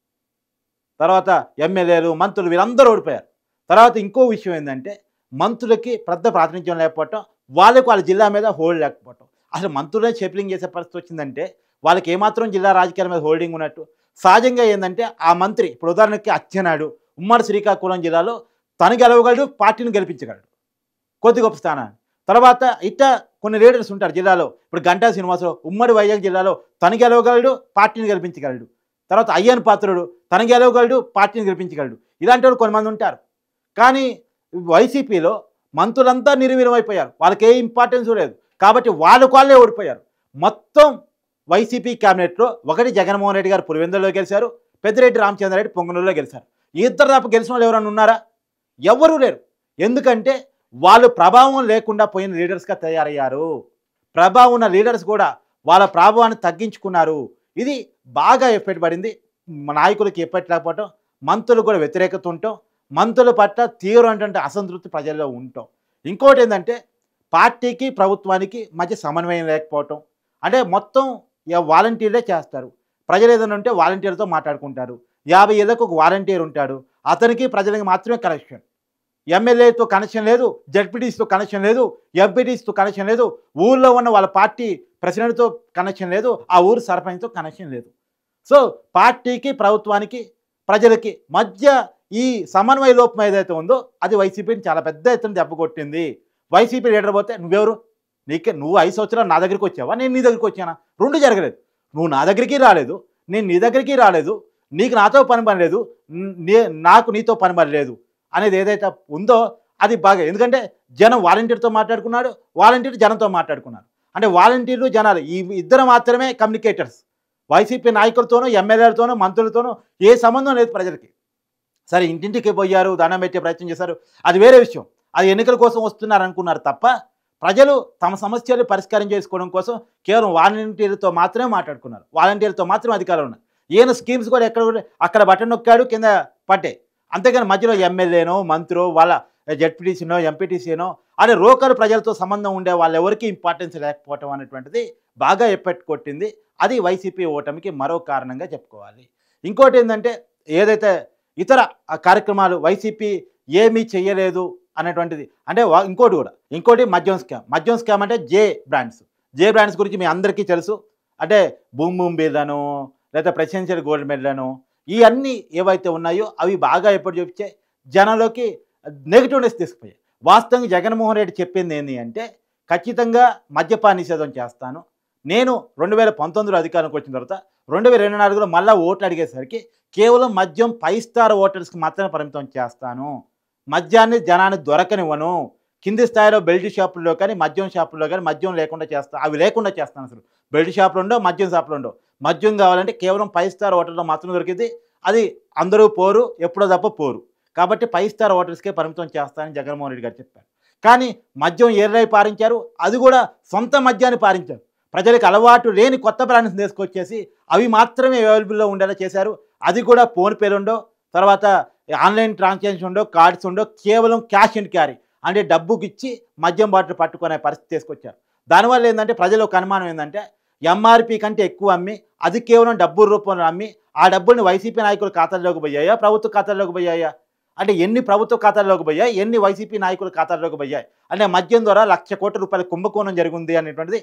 తర్వాత ఎమ్మెల్యేలు మంత్రులు వీరందరూ ఓడిపోయారు. తర్వాత ఇంకో విషయం ఏంటంటే మంత్రులకి పెద్ద ప్రాతినిధ్యం లేకపోవటం, వాళ్ళకి వాళ్ళ జిల్లా మీద హోల్డ్ లేకపోవటం. అసలు మంత్రులే షెఫ్లింగ్ చేసే పరిస్థితి వచ్చిందంటే వాళ్ళకి ఏమాత్రం జిల్లా రాజకీయాల మీద హోల్డింగ్ ఉన్నట్టు. సహజంగా ఏంటంటే ఆ మంత్రి ఇప్పుడు ఉదాహరణకి అచ్చెన్నాయుడు ఉమ్మడి శ్రీకాకుళం జిల్లాలో తను గెలవగలడు, పార్టీని గెలిపించగలడు కొద్ది గొప్ప స్థానాన్ని. తర్వాత ఇట్ట కొన్ని లీడర్స్ ఉంటారు జిల్లాలో. ఇప్పుడు గంటా శ్రీనివాసరావు ఉమ్మడి వైజాగ్ జిల్లాలో తను గెలవగలడు, పార్టీని గెలిపించగలడు. తర్వాత అయ్యన్ పాత్రుడు తను గెలవగలడు, పార్టీని గెలిపించగలడు. ఇలాంటి వాళ్ళు కొంతమంది ఉంటారు. కానీ వైసీపీలో మంత్రులంతా నిర్వీర్యమైపోయారు, వాళ్ళకి ఏ ఇంపార్టెన్స్ లేదు. కాబట్టి వాళ్ళకు వాళ్ళే ఓడిపోయారు. మొత్తం వైసీపీ క్యాబినెట్లో ఒకటి జగన్మోహన్ రెడ్డి గారు పులివెందులలో గెలిచారు, పెద్దిరెడ్డి రామచంద్రారెడ్డి పొంగనూరులో గెలిచారు. ఈ ఇద్దరు తప్ప గెలిచిన వాళ్ళు ఎవరైనా ఉన్నారా? ఎవరూ లేరు. ఎందుకంటే వాళ్ళు ప్రభావం లేకుండా పోయిన లీడర్స్గా తయారయ్యారు. ప్రభావం ఉన్న లీడర్స్ కూడా వాళ్ళ ప్రభావాన్ని తగ్గించుకున్నారు. ఇది బాగా ఎఫెక్ట్ పడింది. నాయకులకి ఎఫెక్ట్ లేకపోవటం, మంత్రులు కూడా వ్యతిరేకత ఉండటం, మంత్రుల పట్ల తీవ్రమైనటువంటి అసంతృప్తి ప్రజల్లో ఉండటం. ఇంకోటి ఏంటంటే పార్టీకి ప్రభుత్వానికి మధ్య సమన్వయం లేకపోవటం. అంటే మొత్తం వాలంటీర్లే చేస్తారు. ప్రజలు ఏదైనా ఉంటే వాలంటీర్లతో మాట్లాడుకుంటారు. యాభై ఏళ్ళకు ఒక వాలంటీర్ ఉంటాడు, అతనికి ప్రజలకి మాత్రమే కనెక్షన్. ఎమ్మెల్యేతో కనెక్షన్ లేదు, జడ్పీటీసీతో కనెక్షన్ లేదు, ఎంపీటీసీతో కనెక్షన్ లేదు, ఊళ్ళో ఉన్న వాళ్ళ పార్టీ ప్రెసిడెంట్తో కనెక్షన్ లేదు, ఆ ఊరు సర్పంచ్తో కనెక్షన్ లేదు. సో పార్టీకి ప్రభుత్వానికి ప్రజలకి మధ్య ఈ సమన్వయ లోపం ఏదైతే ఉందో అది వైసీపీని చాలా పెద్ద ఎత్తున దెబ్బ కొట్టింది. వైసీపీ లీడర్ పోతే నువ్వెవరు, నీకే నువ్వు ఐదు సంవత్సరాలు నా దగ్గరికి వచ్చావా, నేను నీ దగ్గరికి వచ్చానా? రెండు జరగలేదు. నువ్వు నా దగ్గరికి రాలేదు, నేను నీ దగ్గరికి రాలేదు, నీకు నాతో పని పని లేదు, నే నాకు నీతో పని పని లేదు అనేది ఏదైతే ఉందో అది బాగా. ఎందుకంటే జనం వాలంటీర్తో మాట్లాడుకున్నాడు, వాలంటీర్ జనంతో మాట్లాడుకున్నారు. అంటే వాలంటీర్లు జనాలు ఈ ఇద్దరు మాత్రమే కమ్యూనికేటర్స్. వైసీపీ నాయకులతోనూ ఎమ్మెల్యేలతోనూ మంత్రులతోనూ ఏ సంబంధం లేదు ప్రజలకి. సరే ఇంటింటికి పోయారు, దండం పెట్టే ప్రయత్నం చేశారు, అది వేరే విషయం. అది ఎన్నికల కోసం వస్తున్నారు అనుకున్నారు తప్ప ప్రజలు తమ సమస్యలు పరిష్కారం చేసుకోవడం కోసం కేవలం వాలంటీర్లతో మాత్రమే మాట్లాడుకున్నారు, వాలంటీర్లతో మాత్రమే అధికారులు ఉన్నారు. ఈయన స్కీమ్స్ కూడా ఎక్కడ అక్కడ బటన్ నొక్కాడు, కింద పట్టాయి. అంతేగాని మధ్యలో ఎమ్మెల్యేనో మంత్రో వాళ్ళ జడ్పీటీసీనో ఎంపీటీసీనో అదే రోకలు ప్రజలతో సంబంధం ఉండే వాళ్ళు ఎవరికి ఇంపార్టెన్స్ లేకపోవటం అనేటువంటిది బాగా ఎఫెక్ట్ కొట్టింది. అది వైసీపీ ఓటమికి మరో కారణంగా చెప్పుకోవాలి. ఇంకోటి ఏంటంటే ఏదైతే ఇతర కార్యక్రమాలు వైసీపీ ఏమీ చెయ్యలేదు అనేటువంటిది. అంటే ఇంకోటి కూడా ఇంకోటి మద్యం స్కామ్. మద్యం స్కామ్ అంటే జే బ్రాండ్స్. జే బ్రాండ్స్ గురించి మీ అందరికీ తెలుసు. అంటే బూమ్ బూమ్ బీర్లను లేదా ప్రెసిడెన్షియల్ గోల్డ్ మెడలను ఇవన్నీ ఏవైతే ఉన్నాయో అవి బాగా ఎప్పుడు చూపించే జనంలోకి నెగిటివ్నెస్ తీసుకుపోయాయి. వాస్తవంగా జగన్మోహన్ రెడ్డి చెప్పింది ఏంటి అంటే ఖచ్చితంగా మద్యపాన నిషేధం చేస్తాను. నేను రెండు వేల పంతొమ్మిదిలో అధికారంలోకి వచ్చిన తర్వాత రెండు వేల ఇరవై నాలుగులో మళ్ళీ ఓట్లు అడిగేసరికి కేవలం మద్యం ఫైవ్ స్టార్ ఓటర్స్కి మాత్రమే పరిమితం చేస్తాను, మద్యాన్ని జనాన్ని దొరకనివ్వను, కింది స్థాయిలో బెల్ట్ షాపుల్లో కానీ మద్యం షాపుల్లో కానీ మద్యం లేకుండా చేస్తాను, అవి లేకుండా చేస్తాను. అసలు బెల్ట్ షాపులు ఉండవు, మద్యం షాపులు ఉండవు. మద్యం కావాలంటే కేవలం ఫైవ్ స్టార్ ఓటర్లో మాత్రం దొరికింది. అది అందరూ పోరు, ఎప్పుడో తప్ప పోరు. కాబట్టి ఫైవ్ స్టార్ ఓటర్స్కే పరిమితం చేస్తానని జగన్మోహన్ రెడ్డి గారు చెప్పారు. కానీ మద్యం ఏర్రై పారించారు, అది కూడా సొంత మద్యాన్ని పారించారు. ప్రజలకు అలవాటు లేని కొత్త బ్రాండ్స్ తీసుకొచ్చేసి అవి మాత్రమే అవైలబుల్లో ఉండేలా చేశారు. అది కూడా ఫోన్పేలు ఉండో, తర్వాత ఆన్లైన్ ట్రాన్సాక్షన్ ఉండో, కార్డ్స్ ఉండో, కేవలం క్యాష్ అండ్ క్యారీ అంటే డబ్బుకి ఇచ్చి మద్యం బాటిల్ పట్టుకునే పరిస్థితి తీసుకొచ్చారు. దానివల్ల ఏంటంటే ప్రజలు ఒక అనుమానం ఏంటంటే ఎంఆర్పీ కంటే ఎక్కువ అమ్మి అది కేవలం డబ్బుల రూపంలో అమ్మి ఆ డబ్బుల్ని వైసీపీ నాయకుల ఖాతాల్లోకి పోయాయా, ప్రభుత్వ ఖాతాల్లోకి పోయాయా? అంటే ఎన్ని ప్రభుత్వ ఖాతాల్లోకి పోయాయి, ఎన్ని వైసీపీ నాయకుల ఖాతాల్లోకి పోయాయి? అంటే మద్యం ద్వారా లక్ష కోట్ల రూపాయల కుంభకోణం జరిగింది అనేటువంటిది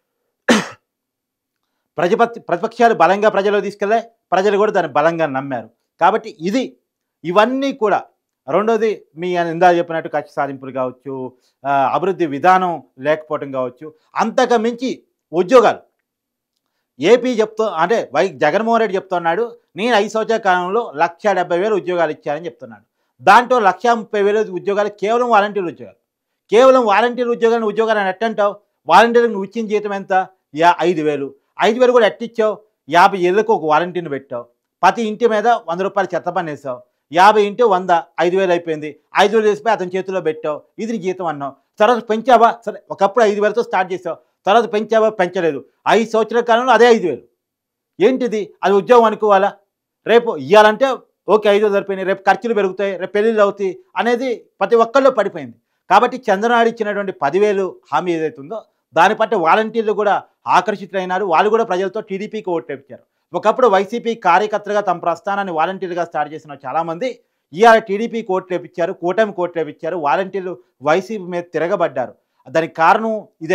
ప్రతిపక్ష ప్రతిపక్షాలు బలంగా ప్రజలు తీసుకెళ్ళాయి, ప్రజలు కూడా దాన్ని బలంగా నమ్మారు. కాబట్టి ఇది ఇవన్నీ కూడా రెండోది మీ ఇందా చెప్పినట్టు కక్ష సాధింపులు కావచ్చు, అభివృద్ధి విధానం లేకపోవడం కావచ్చు, అంతకు మించి ఉద్యోగాలు ఏపీ చెప్తూ అంటే వై జగన్మోహన్ రెడ్డి చెప్తున్నాడు, నేను ఐదు సంవత్సరాల కాలంలో లక్ష డెబ్బై వేలు ఉద్యోగాలు ఇచ్చానని చెప్తున్నాడు. దాంట్లో లక్ష ముప్పై వేలు ఉద్యోగాలు కేవలం వాలంటీర్ ఉద్యోగాలు. కేవలం వాలంటీర్ ఉద్యోగాలను ఉద్యోగాలను ఎట్టంటావు? వాలంటీర్లకు నువ్వు ఇచ్చిన జీతం ఎంత? యా ఐదు వేలు ఐదు వేలు కూడా ఎట్టిచ్చావు? యాభై ఏళ్ళకు ఒక వాలంటీర్ని పెట్టావు. ప్రతి ఇంటి మీద వంద రూపాయలు చెత్త పన్ను వేసావు. యాభై ఇంటి వంద ఐదు వేలు అయిపోయింది. ఐదు వేలు వేసిపోయి అతని చేతిలో పెట్టావు. ఇది నీ జీతం అన్నావు. తర్వాత పెంచావా? సరే, ఒకప్పుడు ఐదు వేలతో స్టార్ట్ చేసావు. తర్వాత పెంచావా? పెంచలేదు. ఐదు సంవత్సరాల కాలంలో అదే ఐదు వేలు. ఏంటిది? అది ఉద్యోగం అనుకోవాలా? రేపు ఇవ్వాలంటే ఓకే ఐదు వేలు సరిపోయినాయి, రేపు ఖర్చులు పెరుగుతాయి, రేపు పెళ్ళిళ్ళు అవుతాయి అనేది ప్రతి ఒక్కళ్ళు పడిపోయింది. కాబట్టి చంద్రనాడు ఇచ్చినటువంటి పదివేలు హామీ ఏదైతే ఉందో దాని పట్ల వాలంటీర్లు కూడా ఆకర్షితులైనారు. వాళ్ళు కూడా ప్రజలతో టీడీపీకి ఓట్లు వేయించారు. ఒకప్పుడు వైసీపీ కార్యకర్తగా తమ ప్రస్థానాన్ని వాలంటీర్గా స్టార్ట్ చేసిన చాలామంది ఇవాళ టీడీపీకి ఓట్లు వేయించారు, కూటమికి ఓట్లు వేయించారు. వాలంటీర్లు వైసీపీ మీద తిరగబడ్డారు. దానికి కారణం ఇదే,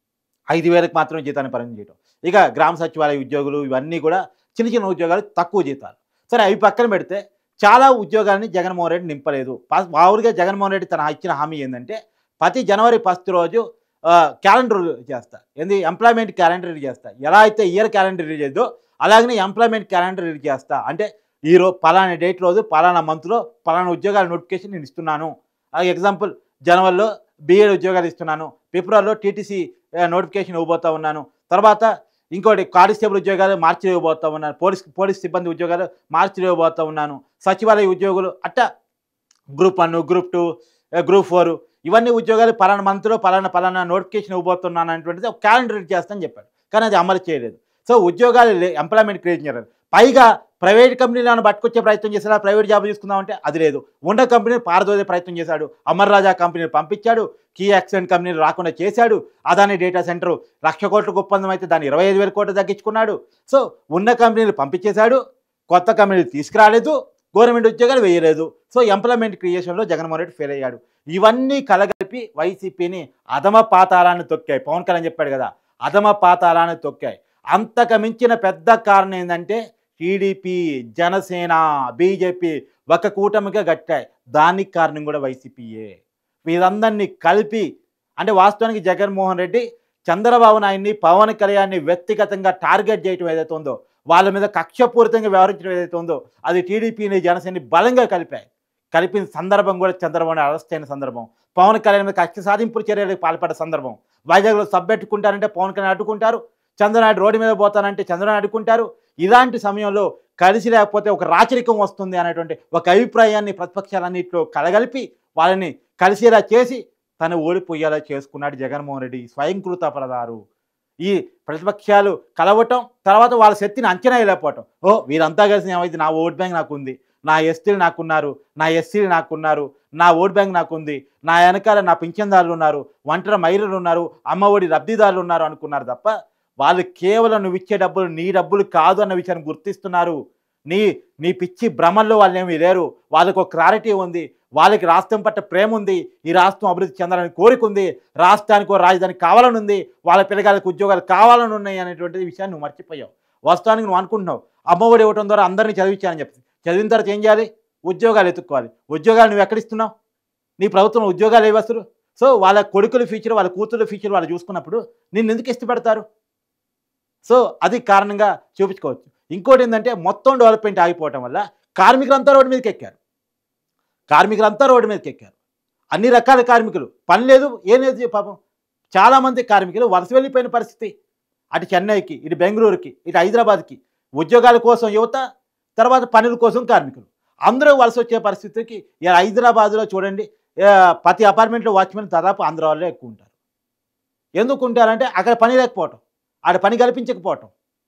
ఐదు వేలకు మాత్రం జీతాన్ని పరిమితం చేయడం. ఇక గ్రామ సచివాలయ ఉద్యోగులు ఇవన్నీ కూడా చిన్న చిన్న ఉద్యోగాలు, తక్కువ జీతాలు. సరే, అవి పక్కన పెడితే చాలా ఉద్యోగాలని జగన్మోహన్ రెడ్డి నింపలేదు. మామూలుగా జగన్మోహన్ రెడ్డి తన ఇచ్చిన హామీ ఏంటంటే ప్రతి జనవరి ఫస్ట్ రోజు క్యాలెండర్ చేస్తా, ఏంది ఎంప్లాయ్మెంట్ క్యాలెండర్ రిలీజ్ చేస్తా. ఎలా అయితే ఇయర్ క్యాలెండర్ రిలీజ్ చేద్దో అలాగనే ఎంప్లాయ్మెంట్ క్యాలెండర్ రిలీజ్ చేస్తా. అంటే ఈరోజు పలానా డేట్ రోజు పలానా మంత్లో పలానా ఉద్యోగాల నోటిఫికేషన్ నేను ఇస్తున్నాను. ఎగ్జాంపుల్, జనవరిలో బీఎడ్ ఉద్యోగాలు ఇస్తున్నాను, ఫిబ్రవరిలో టీటీసీ నోటిఫికేషన్ ఇవ్వబోతా ఉన్నాను, తర్వాత ఇంకోటి కానిస్టేబుల్ ఉద్యోగాలు మార్చిలో ఇవ్వబోతా ఉన్నాను, పోలీస్ పోలీస్ సిబ్బంది ఉద్యోగాలు మార్చిలో ఇవ్వబోతా ఉన్నాను, సచివాలయ ఉద్యోగులు అట్టా group one, group two, group four ఇవన్నీ ఉద్యోగాలు పలానా మంత్లో పలానా పలానా నోటిఫికేషన్ ఇవ్వబోతున్నాను అనేటువంటిది ఒక క్యాలెండర్ చేస్తానని చెప్పాడు. కానీ అది అమలు చేయలేదు. సో ఉద్యోగాలు ఎంప్లాయ్మెంట్ క్రియేట్ చేయలేదు. పైగా ప్రైవేట్ కంపెనీలను పట్టుకొచ్చే ప్రయత్నం చేశాడు. ప్రైవేట్ జాబ్ తీసుకుందామంటే అది లేదు. ఉన్న కంపెనీని పారదోసే ప్రయత్నం చేశాడు. అమర్ రాజా కంపెనీని పంపించాడు, కీ యాక్సిడెంట్ కంపెనీలు రాకుండా చేశాడు. అదాని డేటా సెంటర్ లక్ష కోట్లకు ఒప్పందం అయితే దాన్ని ఇరవై ఐదు వేల కోట్లు తగ్గించుకున్నాడు. సో ఉన్న కంపెనీలు పంపించేశాడు, కొత్త కంపెనీలు తీసుకురాలేదు, గవర్నమెంట్ ఉద్యోగాలు వేయలేదు. సో ఎంప్లాయ్మెంట్ క్రియేషన్లో జగన్మోహన్ రెడ్డి ఫెయిల్ అయ్యాడు. ఇవన్నీ కలగలిపి వైసీపీని అధమ పాతాళాన్ని తొక్కాయి. పవన్ కళ్యాణ్ చెప్పాడు కదా, అధమ పాతాళాన్ని తొక్కాయి. అంతకు మించిన పెద్ద కారణం ఏంటంటే టీడీపీ, జనసేన, బీజేపీ ఒక కూటమిగా గట్టాయి. దానికి కారణం కూడా వైసీపీయే. వీరందరినీ కలిపి అంటే వాస్తవానికి జగన్మోహన్ రెడ్డి చంద్రబాబు నాయుడిని, పవన్ కళ్యాణ్ని వ్యక్తిగతంగా టార్గెట్ చేయటం ఏదైతే ఉందో, వాళ్ళ మీద కక్షపూరితంగా వ్యవహరించడం ఏదైతే ఉందో అది టీడీపీని, జనసేనని బలంగా కలిపాయి. కలిపిన సందర్భం కూడా చంద్రబాబు నాయుడు అరెస్ట్ అయిన సందర్భం, పవన్ కళ్యాణ్ మీద కక్ష సాధింపుల చర్యలకు పాల్పడ్డ సందర్భం. వైజాగ్లో సబ్బెట్టుకుంటారంటే పవన్ కళ్యాణ్ అడ్డుకుంటారు, చంద్రనాయుడు రోడ్డు మీద పోతానంటే చంద్రనాయుడు అడ్డుకుంటారు. ఇలాంటి సమయంలో కలిసి లేకపోతే ఒక రాచరికం వస్తుంది అనేటువంటి ఒక అభిప్రాయాన్ని ప్రతిపక్షాలన్నింటిలో కలగలిపి వాళ్ళని కలిసేలా చేసి తను ఓడిపోయేలా చేసుకున్నాడు జగన్మోహన్ రెడ్డి. స్వయంకృత పరదారు. ఈ ప్రతిపక్షాలు కలవటం, తర్వాత వాళ్ళ శక్తిని అంచనా వేయలేకపోవటం. ఓ వీరంతా కలిసి ఏమైంది, నా ఓట్ బ్యాంక్ నాకుంది, నా ఎస్టీలు నాకున్నారు, నా ఎస్సీలు నాకున్నారు, నా ఓట్ బ్యాంక్ నాకుంది, నా వెనకాల నా పింఛన్దారులు ఉన్నారు, ఒంటరి మహిళలు ఉన్నారు, అమ్మఒడి లబ్ధిదారులు ఉన్నారు అనుకున్నారు తప్ప వాళ్ళు కేవలం నువ్వు ఇచ్చే డబ్బులు నీ డబ్బులు కాదు అన్న విషయాన్ని గుర్తిస్తున్నారు. నీ నీ పిచ్చి భ్రమల్లో వాళ్ళు ఏమీ లేరు. వాళ్ళకు ఒక క్లారిటీ ఉంది, వాళ్ళకి రాష్ట్రం పట్ల ప్రేమ ఉంది, ఈ రాష్ట్రం అభివృద్ధి చెందాలని కోరిక ఉంది, రాష్ట్రానికి రాజధాని కావాలని ఉంది, వాళ్ళ పిల్లగాళ్ళకి ఉద్యోగాలు కావాలని ఉన్నాయి అనేటువంటి విషయాన్ని నువ్వు మర్చిపోయావు. వాస్తవానికి నువ్వు అనుకుంటున్నావు అమ్మఒడి ఇవ్వడం ద్వారా అందరినీ చదివించాలని చెప్పి. చదివిన తర్వాత ఏం చేయాలి? ఉద్యోగాలు ఎత్తుక్కోవాలి. ఉద్యోగాలు నువ్వు ఎక్కడిస్తున్నావు? నీ ప్రభుత్వం ఉద్యోగాలు ఇవ్వస్తారు. సో వాళ్ళ కొడుకుల ఫ్యూచర్, వాళ్ళ కూతురు ఫ్యూచర్ వాళ్ళు చూసుకున్నప్పుడు నిన్ను ఎందుకు ఇష్టపడతారు? సో అది కారణంగా చూపించుకోవచ్చు. ఇంకోటి ఏంటంటే మొత్తం డెవలప్మెంట్ ఆగిపోవటం వల్ల కార్మికులంతా రోడ్డు మీదకి ఎక్కారు. కార్మికులంతా రోడ్డు మీదకి ఎక్కారు. అన్ని రకాల కార్మికులు, పని లేదు ఏం లేదు. పాపం చాలామంది కార్మికులు వలస వెళ్ళిపోయిన పరిస్థితి. అటు చెన్నైకి, ఇటు బెంగళూరుకి, ఇటు హైదరాబాద్కి ఉద్యోగాల కోసం యువత, తర్వాత పనుల కోసం కార్మికులు అందరూ వలస వచ్చే పరిస్థితికి. హైదరాబాద్లో చూడండి, ప్రతి అపార్ట్మెంట్లో వాచ్మెన్ దాదాపు ఆంధ్ర వాళ్ళే ఎక్కువ ఉంటారు. ఎందుకు ఉంటారంటే అక్కడ పని లేకపోవటం, ఆడ పని కల్పించకపోవటం.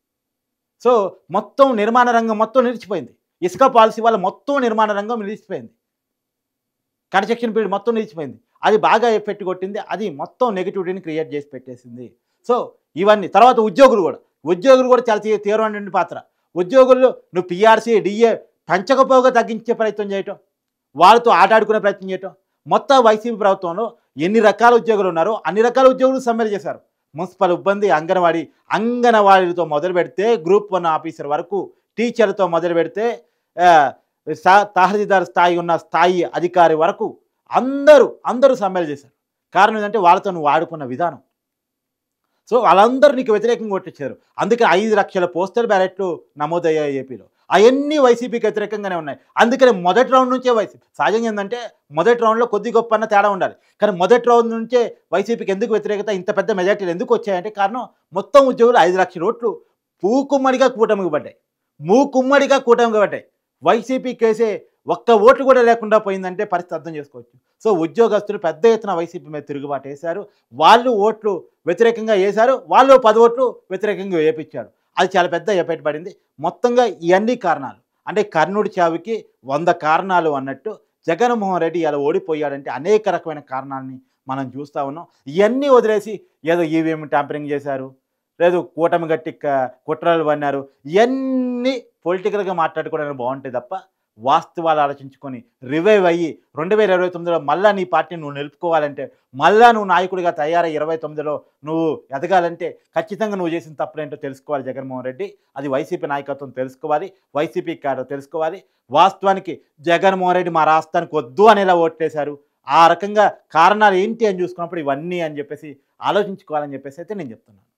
సో మొత్తం నిర్మాణ రంగం మొత్తం నిలిచిపోయింది. ఇసుక పాలసీ వల్ల మొత్తం నిర్మాణ రంగం నిలిచిపోయింది. కన్స్ట్రక్షన్ పీరియడ్ మొత్తం నిలిచిపోయింది. అది బాగా ఎఫెక్ట్ కొట్టింది. అది మొత్తం నెగిటివిటీని క్రియేట్ చేసి పెట్టేసింది. సో ఇవన్నీ తర్వాత ఉద్యోగులు కూడా ఉద్యోగులు కూడా చాలా తీవ్రమైనటువంటి పాత్ర. ఉద్యోగుల్లో నువ్వు పిఆర్సీ, డిఏ పెంచకపోగా తగ్గించే ప్రయత్నం చేయటం, వాళ్ళతో ఆటాడుకునే ప్రయత్నం చేయటం. మొత్తం వైసీపీ ప్రభుత్వంలో ఎన్ని రకాల ఉద్యోగులు ఉన్నారో అన్ని రకాల ఉద్యోగులు సమ్మెలు చేశారు. మున్సిపల్ ఇబ్బంది, అంగన్వాడీ అంగన్వాడీలతో మొదలు పెడితే గ్రూప్ వన్ ఆఫీసర్ వరకు, టీచర్లతో మొదలు పెడితే తహసీల్దార్ స్థాయి ఉన్న స్థాయి అధికారి వరకు అందరూ అందరూ సమ్మెలు చేశారు. కారణం ఏంటంటే వాళ్ళతో నువ్వు ఆడుకున్న విధానం. సో వాళ్ళందరూ నీకు వ్యతిరేకంగా ఓట్లిచ్చారు. అందుకే ఐదు లక్షల పోస్టల్ బ్యాలెట్లు నమోదయ్యాయి ఏపీలో. అయన్నీ వైసీపీకి వ్యతిరేకంగానే ఉన్నాయి. అందుకని మొదటి రౌండ్ నుంచే వైసీపీ సహజంగా ఏందంటే మొదటి రౌండ్‌లో కొద్ది గొప్ప అన్న తేడా ఉండాలి. కానీ మొదటి రౌండ్ నుంచే వైసీపీకి ఎందుకు వ్యతిరేకత ఇంత పెద్ద మెజారిటీలు ఎందుకు వచ్చాయంటే కారణం మొత్తం ఉద్యోగులు ఐదు లక్షల ఓట్లు పూకుమ్మడిగా కూటమికి పడ్డాయి. మూకుమ్మడిగా కూటమికి పడ్డాయి. వైసీపీకేసే ఒక్క ఓట్లు కూడా లేకుండా పోయిందంటే పరిస్థితి అర్థం చేసుకోవచ్చు. సో ఉద్యోగస్తులు పెద్ద ఎత్తున వైసీపీ మీద తిరుగుబాటు వేశారు. వాళ్ళు ఓట్లు వ్యతిరేకంగా వేశారు. వాళ్ళు పది ఓట్లు వ్యతిరేకంగా వేయించారు. అది చాలా పెద్ద ఎఫెక్ట్ పడింది. మొత్తంగా ఇవన్నీ కారణాలు అంటే కర్ణుడి చావుకి వంద కారణాలు అన్నట్టు జగన్మోహన్ రెడ్డి ఇలా ఓడిపోయాడంటే అనేక రకమైన కారణాలని మనం చూస్తూ ఉన్నాం. ఇవన్నీ వదిలేసి ఏదో ఈవీఎం ట్యాంపరింగ్ చేశారు, లేదు కూటమి గట్టి కుట్రలు పన్నారు, ఇవన్నీ పొలిటికల్గా మాట్లాడుకోవడానికి బాగుంటాయి తప్ప వాస్తవాలు ఆలోచించుకొని రివైవ్ అయ్యి రెండు వేల ఇరవై తొమ్మిదిలో మళ్ళీ నీ పార్టీని నువ్వు నిలుపుకోవాలంటే, మళ్ళా నువ్వు నాయకుడిగా తయారై ఇరవై తొమ్మిదిలో నువ్వు ఎదగాలంటే ఖచ్చితంగా నువ్వు చేసిన తప్పులేంటో తెలుసుకోవాలి జగన్మోహన్ రెడ్డి. అది వైసీపీ నాయకత్వం తెలుసుకోవాలి, వైసీపీ కాడో తెలుసుకోవాలి. వాస్తవానికి జగన్మోహన్ రెడ్డి మా రాష్ట్రానికి వద్దు అనేలా ఓట్లేశారు. ఆ రకంగా కారణాలు ఏంటి అని చూసుకున్నప్పుడు ఇవన్నీ అని చెప్పేసి ఆలోచించుకోవాలని చెప్పేసి అయితే నేను చెప్తున్నాను.